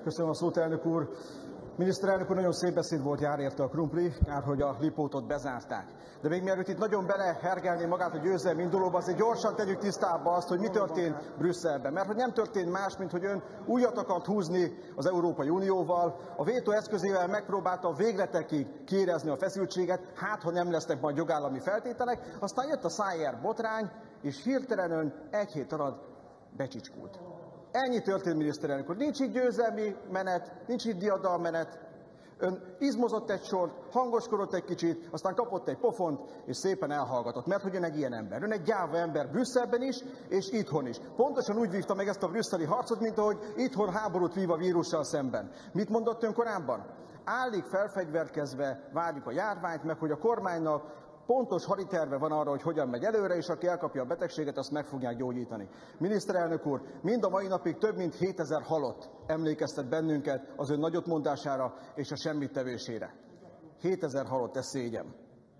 Köszönöm a szót, elnök úr. Miniszterelnök úr, nagyon szép beszéd volt, jár érte a krumpli, kár, hogy a Lipótot bezárták. De még mielőtt itt nagyon belehergelné magát a győzelmi indulóba, azért gyorsan tegyük tisztába azt, hogy mi történt Brüsszelben. Mert hogy nem történt más, mint hogy ön újat akart húzni az Európai Unióval, a vétó eszközével megpróbálta a végletekig kiérezni a feszültséget, hát ha nem lesznek majd jogállami feltételek, aztán jött a Szájer botrány, és hirtelen ön egy hét alatt becsicskult. Ennyi történt, miniszterelnök úr. Nincs itt győzelmi menet, nincs itt diadalmenet. Ön izmozott egy sort, hangoskodott egy kicsit, aztán kapott egy pofont, és szépen elhallgatott. Mert hogy ön egy ilyen ember. Ön egy gyáva ember Brüsszelben is, és itthon is. Pontosan úgy vívta meg ezt a brüsszeli harcot, mint ahogy itthon háborút vív a vírussal szemben. Mit mondott ön korábban? Állig felfegyverkezve várjuk a járványt, meg hogy a kormánynak pontos haditerve van arra, hogy hogyan megy előre, és aki elkapja a betegséget, azt meg fogják gyógyítani. Miniszterelnök úr, mind a mai napig több mint 7000 halott emlékeztet bennünket az ön nagyotmondására és a semmittevésére. 7000 halott, ez szégyen.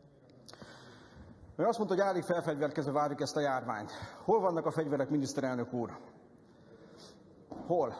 Ön azt mondta, hogy állig felfegyverkezve várjuk ezt a járványt. Hol vannak a fegyverek, miniszterelnök úr? Hol?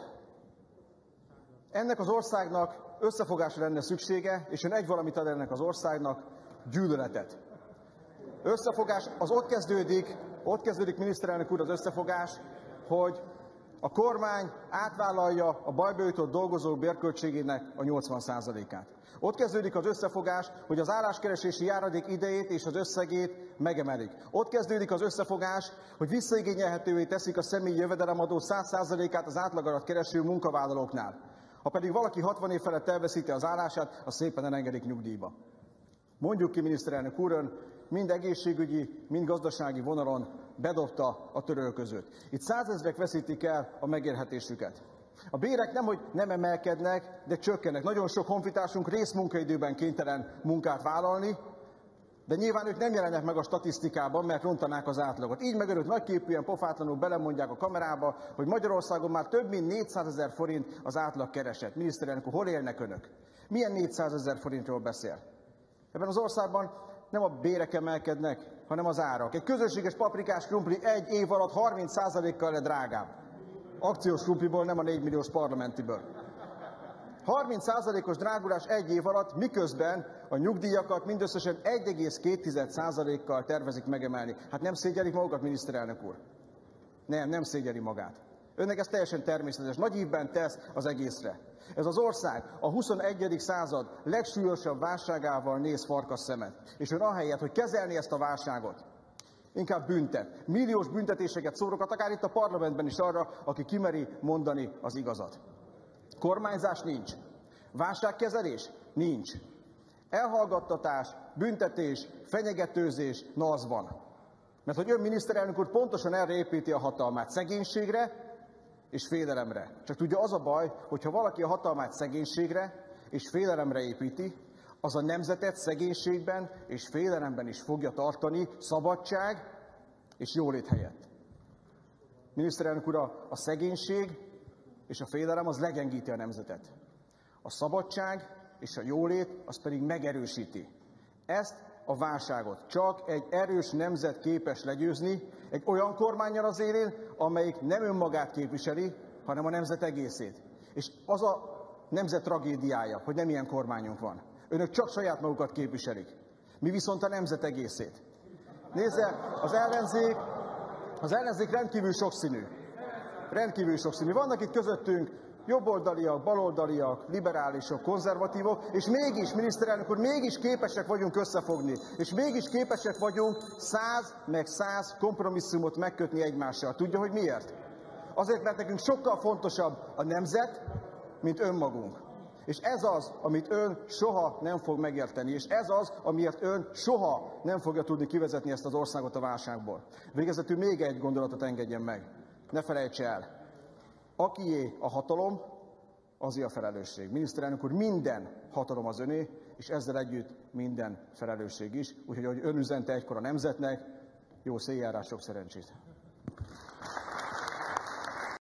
Ennek az országnak összefogásra lenne szüksége, és ön egy valamit ad ennek az országnak, gyűlöletet. Összefogás, az ott kezdődik, miniszterelnök úr, az összefogás, hogy a kormány átvállalja a bajba jutott dolgozók bérköltségének a 80%-át. Ott kezdődik az összefogás, hogy az álláskeresési járadék idejét és az összegét megemelik. Ott kezdődik az összefogás, hogy visszaigényelhetővé teszik a személyi jövedelemadó 100%-át az átlag kereső munkavállalóknál. Ha pedig valaki 60 év felett elveszíti az állását, azt szépen elengedik nyugdíjba. Mondjuk ki, miniszterelnök úr, ön mind egészségügyi, mind gazdasági vonalon bedobta a törölközőt. Itt százezrek veszítik el a megélhetésüket. A bérek nemhogy nem emelkednek, de csökkennek. Nagyon sok honfitársunk részmunkaidőben kénytelen munkát vállalni, de nyilván ők nem jelennek meg a statisztikában, mert rontanák az átlagot. Így meg önök nagyképűen, pofátlanul belemondják a kamerába, hogy Magyarországon már több mint 400 000 forint az átlag kereset. Miniszterelnök úr, hol élnek önök? Milyen 400 000 forintról beszél? Ebben az országban nem a bérek emelkednek, hanem az árak. Egy közösséges paprikás krumpli egy év alatt 30%-kal lett drágább. Akciós krumpliból, nem a 4 milliós parlamentiből. 30%-os drágulás egy év alatt, miközben a nyugdíjakat mindösszesen 1,2%-kal tervezik megemelni. Hát nem szégyelik magukat, miniszterelnök úr? Nem szégyeli magát. Önnek ez teljesen természetes. Nagy ívben tesz az egészre. Ez az ország a 21. század legsúlyosabb válságával néz farkasszemet. És ön ahelyett, hogy kezelni ezt a válságot, inkább büntet. Milliós büntetéseket szórokat, akár itt a parlamentben is arra, aki kimeri mondani az igazat. Kormányzás nincs. Válságkezelés nincs. Elhallgattatás, büntetés, fenyegetőzés, na az van. Mert hogy ön, miniszterelnök úr, pontosan erre építi a hatalmát, szegénységre és félelemre. Csak tudja, az a baj, hogyha valaki a hatalmát szegénységre és félelemre építi, az a nemzetet szegénységben és félelemben is fogja tartani szabadság és jólét helyett. Miniszterelnök úr, a szegénység és a félelem az legyengíti a nemzetet. A szabadság és a jólét az pedig megerősíti. Ezt a válságot csak egy erős nemzet képes legyőzni, egy olyan kormánnyal az élén, amelyik nem önmagát képviseli, hanem a nemzet egészét. És az a nemzet tragédiája, hogy nem ilyen kormányunk van. Önök csak saját magukat képviselik. Mi viszont a nemzet egészét. Nézze, az ellenzék rendkívül sokszínű. Rendkívül sokszínű. Vannak itt közöttünk jobboldaliak, baloldaliak, liberálisok, konzervatívok, és mégis, miniszterelnök úr, mégis képesek vagyunk összefogni, és mégis képesek vagyunk 100 kompromisszumot megkötni egymással. Tudja, hogy miért? Azért, mert nekünk sokkal fontosabb a nemzet, mint önmagunk. És ez az, amit ön soha nem fog megérteni, és ez az, amiért ön soha nem fogja tudni kivezetni ezt az országot a válságból. Végezetül még egy gondolatot engedjen meg. Ne felejtse el. Akié a hatalom, azé a felelősség. Miniszterelnök úr, minden hatalom az öné, és ezzel együtt minden felelősség is. Úgyhogy, ahogy ön üzente egykor a nemzetnek, jó széljárás, sok szerencsét!